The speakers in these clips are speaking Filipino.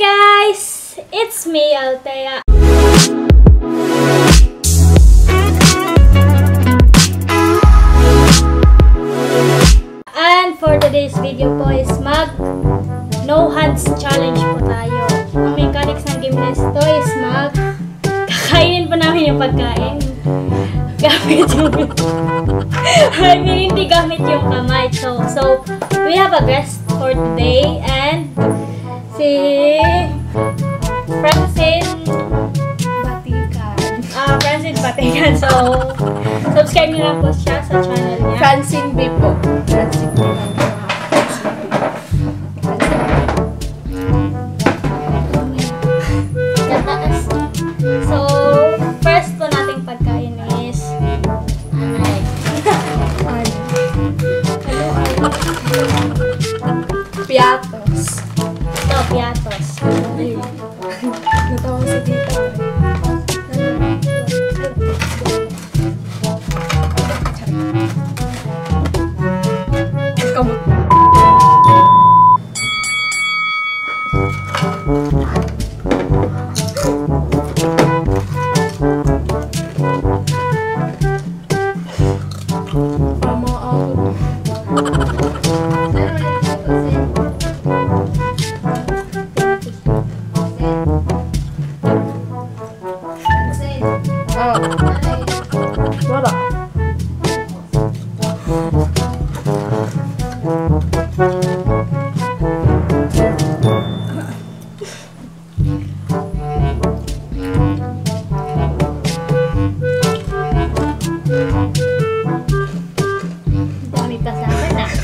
guys! It's me, Althea. And for today's video po is no hands challenge po tayo. Ang mechanics ng game na ito is kakainin po namin yung pagkain. Gamit yung I mean, hindi gamit yung kamay. So we have a guest for today and si Francine Batikan. So, subscribe niyo lang po siya sa channel niya. Francine B po. Francine B. So, first po nating pagkain is Piatos. ito, piatos. Natawa si tita. Dami pa sa akin na.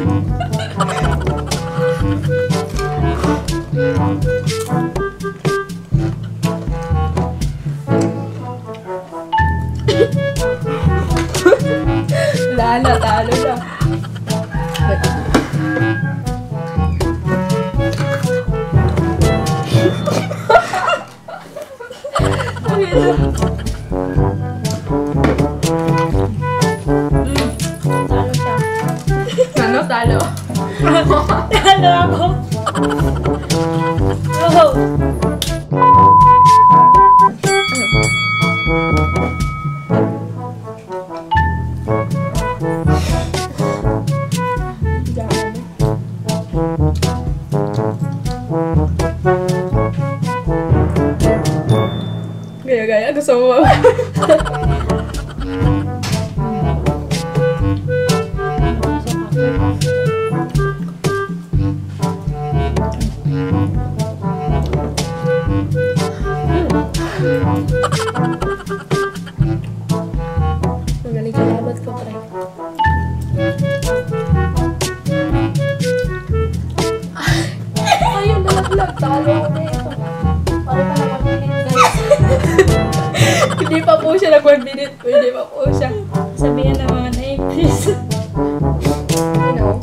Talo na. Talo. Talo ako. Oh. Gaya-gaya, gusto mo. Magaling ka labat ko, pre. Ayun, nalaglag. Talo ko na ito. Parang pa na 1 minute, guys. Hindi pa po siya nag 1 minute. Hindi pa po siya. Sabihin ng mga name, please. You know.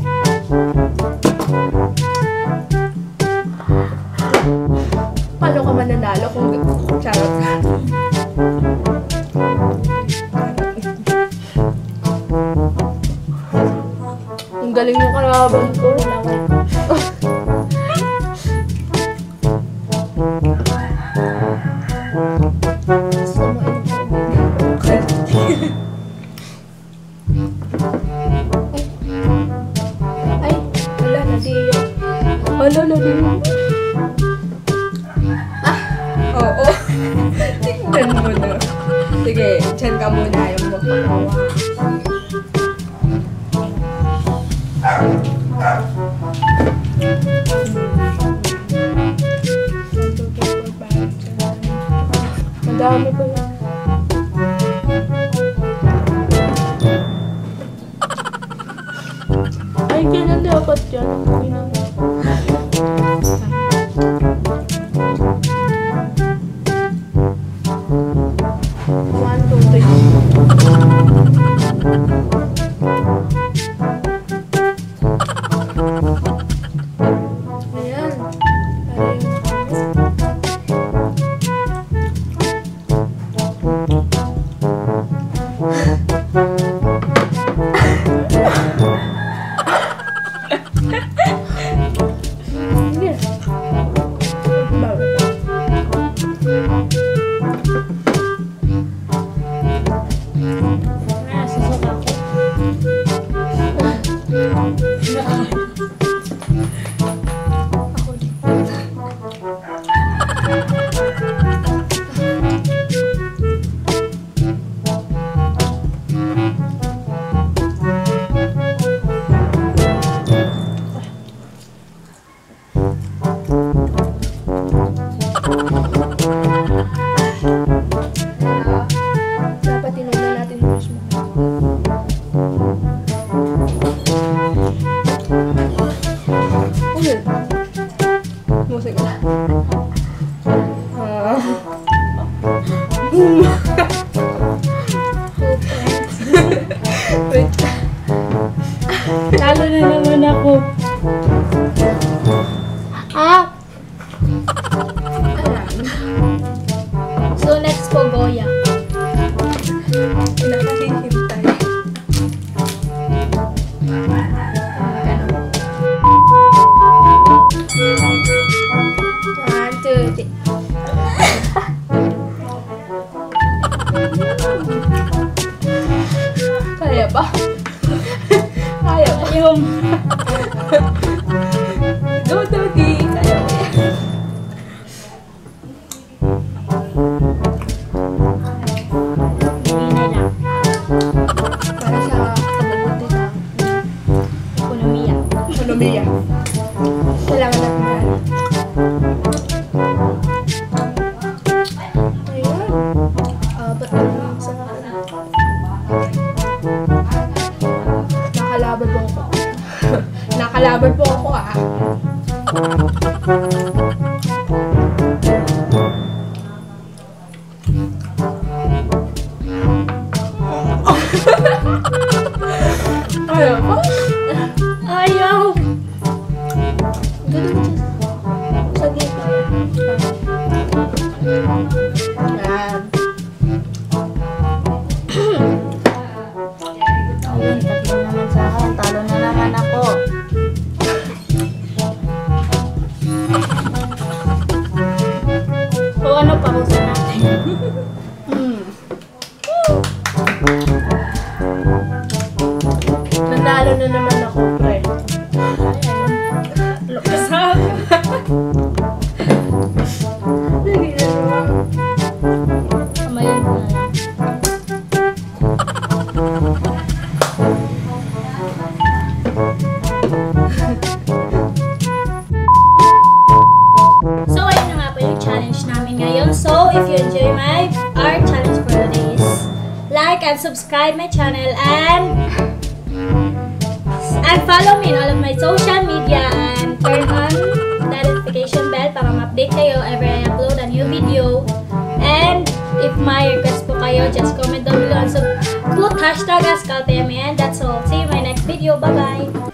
Paano ka mananalo kung charot ka? Ang galing mo kalaban ko. Ay, wala na diyo. Wala na diyo. Oo. Tingnan mo na. Sige, dyan ka muna yung magpakawa. Madami pa yun. Ay, kailan dapat yan? Wait. Talo na naman ako. So next po, Goya. Nakahihintay. One, two, three. Kaya ba? Kaya ba? Yung Go, Doggy! Kaya ba? hinay lang. Para sa kabubuti na Ekonomiya. ekonomiya. Kailangan natin yan. Ayan. Ba't naman sa nakalaban po ako. Nakalaban po ako ah. Ayaw ba? Ayaw! Ganun siya. Sa gitna. Yan. Ayun, tatlo naman sa akin. Talo na naman ako. So ano pa ko sa natin? Nanalo na naman ako, pre. Lukas ha? Hindi na naman. Kamayin mo na lang. So, ayun na nga po yung challenge namin ngayon. So, if you enjoy our challenge for today is like and subscribe my channel and follow me in all of my social media and turn on the notification bell para ma-update kayo every I upload a new video. And if may request po kayo, just comment down below and put hashtag Althea. And that's all. See you in my next video. Bye-bye!